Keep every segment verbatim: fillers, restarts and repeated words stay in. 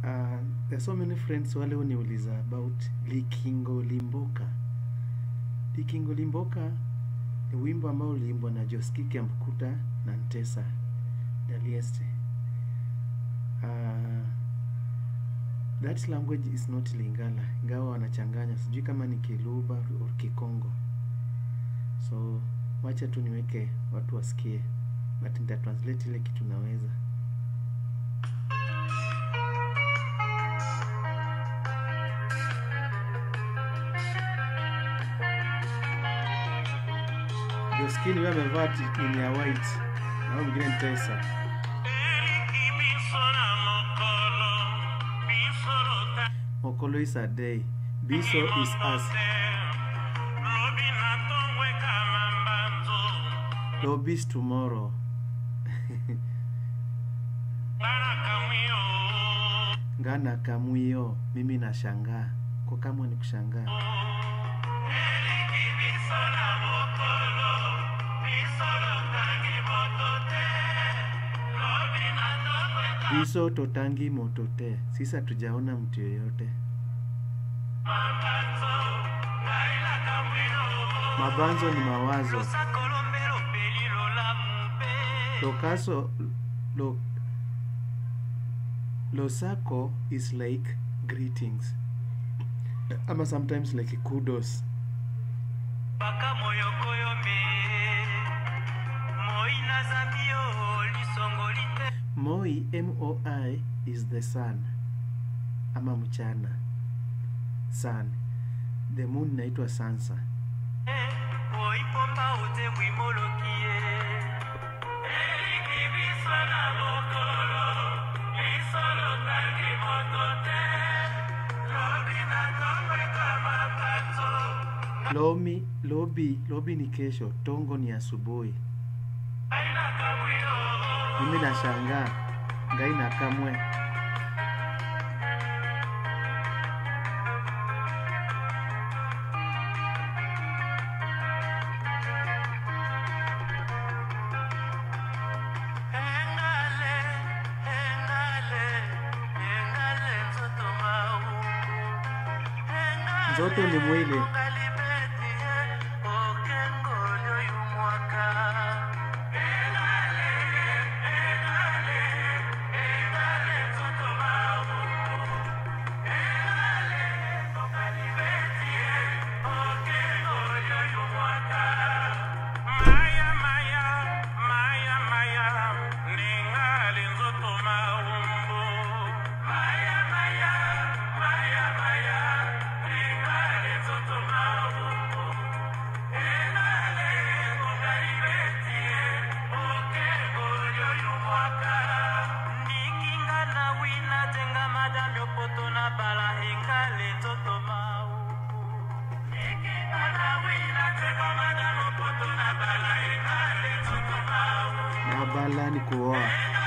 Uh, there are so many friends wale uniuliza about Likingo Limboka. Likingo Limboka ni wimbo ambao uliimbwa na Josky Kiambukuta na Ntesa Dalieste. Uh, that language is not Lingala, ingawa wanachanganya, sijui kama ni Kiluba or Kikongo. So wacha tu niweke watu wasikie, but nita translate ile kitu naweza. Josky ni amevaa ni ya white na mwingine Ntesa. Mokolo is a day, Biso is us. Lobby is tomorrow. Ngana kamuyo, mimi nashangaa. Kwa kama ni kushangaa. Biso totangi motote, sisa tujaona mtu yoyote. Mabanzo ni mawazo. Lokaso lo, Losako is like greetings. Ama sometimes like kudos. Moi, M O I, is the sun. Ama mchana. Sun. The moon inaitwa Sansa. Lomi, lobi, lobi ni kesho, tongo ni asubuhi. Mimi nashangaa, ngai na kamwe. Zote ni mwili. Nabala ni kuoa.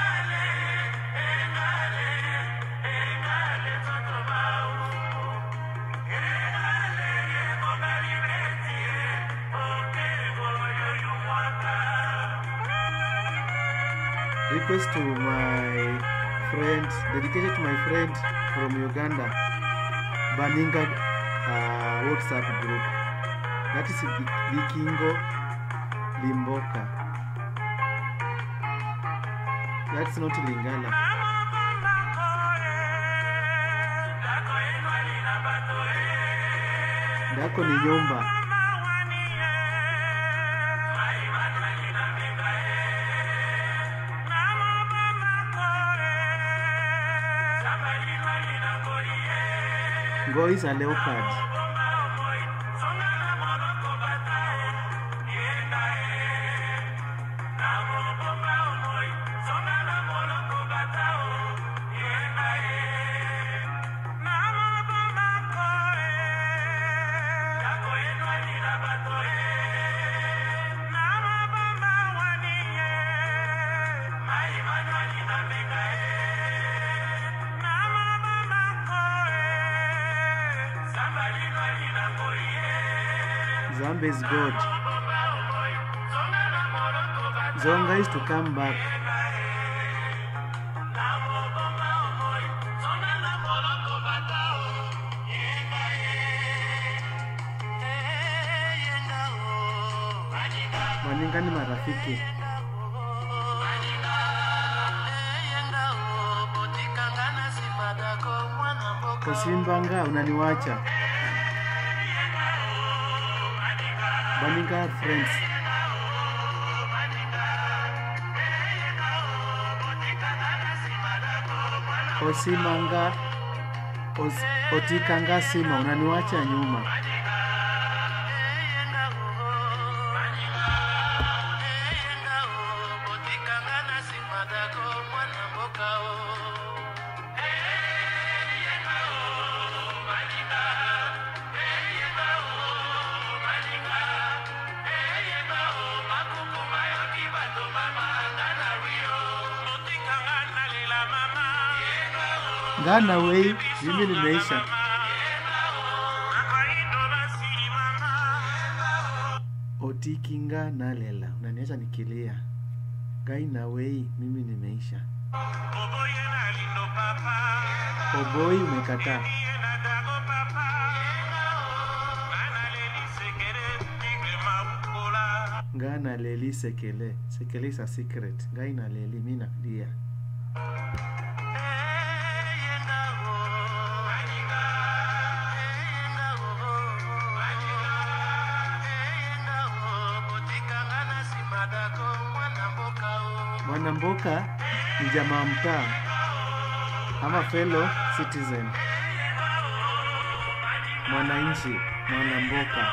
Request to my friend, dedicated to my friend from Uganda, Baninga uh, WhatsApp group. That is Likingo Limboka. That's not Lingala. Dako ni nyumba. Go is a leopard. Zambia is God. Zonga is to come back. Baninga ni marafiki. Osimbanga unaniwacha. Baninga friends. Osimanga Os, otikanga sima unaniwacha nyuma. Gana wei, mimi nimeisha. Otikinga nalela, unaniacha nikilia. Gai na wei, mimi nimeisha. Oboi umekataa. Gana leli sekele, sekele is a secret. Gai na leli, mimi nakulia. Mwanamboka ni jamaa mtaa ama fellow citizen. Mwananchi, mwanamboka.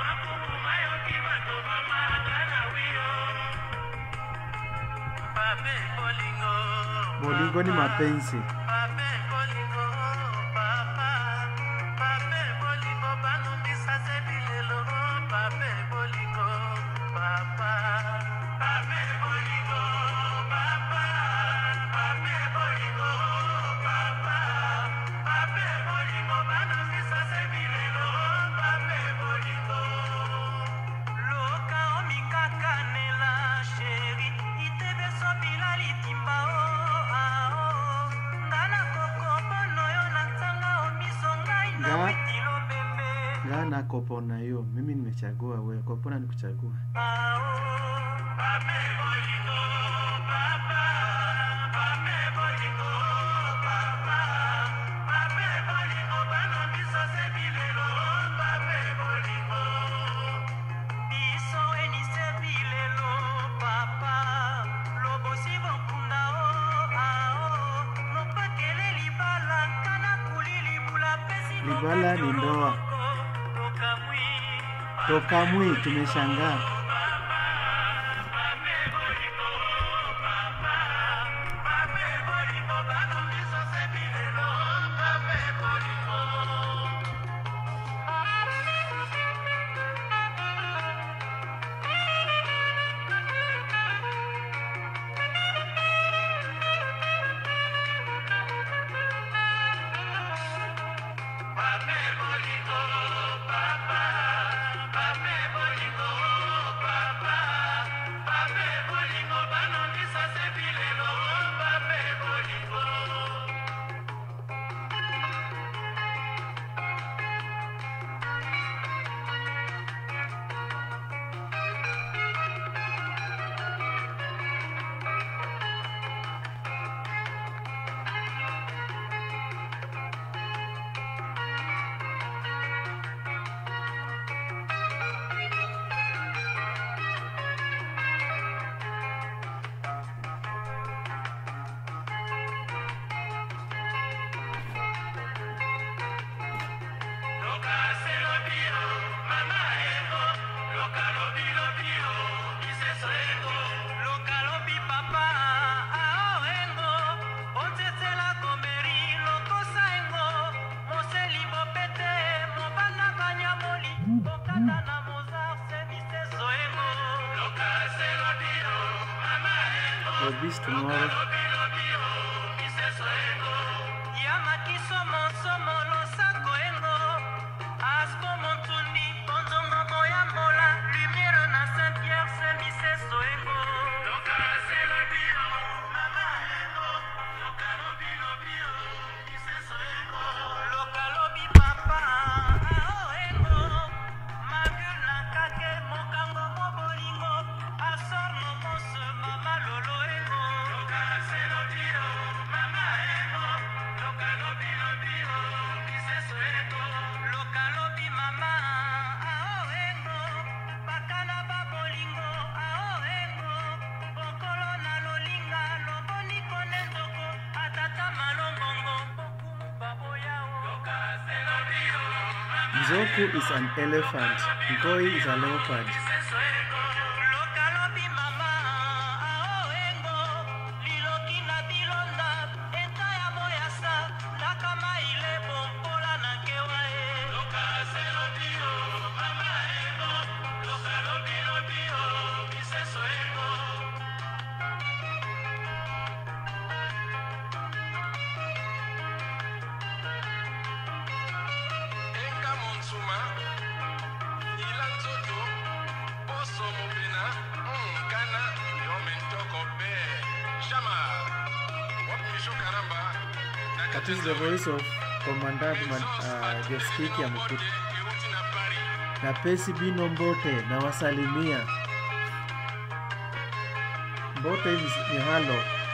Bolingo ni mapenzi. Gana kopona yo, mimi nimechagua wewe, kopona nikuchagua. Libala ni ndoa. Toka mwi tumeshangaa. We'll be tomorrow. Nzoku is an elephant. Ngoi is a leopard. That is the voice of Commandant uh, Joskiki Amukutu. Na pesi bino Mbote na wasalimia. Mbote ni halo.